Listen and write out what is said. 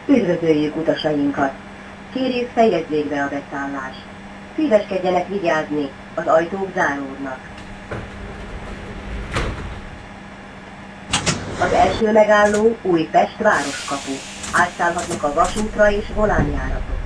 Üdvözöljük utasainkat! Kérjük, fejezzék be a beszállást. Szíveskedjenek vigyázni, az ajtók záródnak. Az első megálló Újpest városkapu. Átszállhatnak a vasútra és volánjáratok.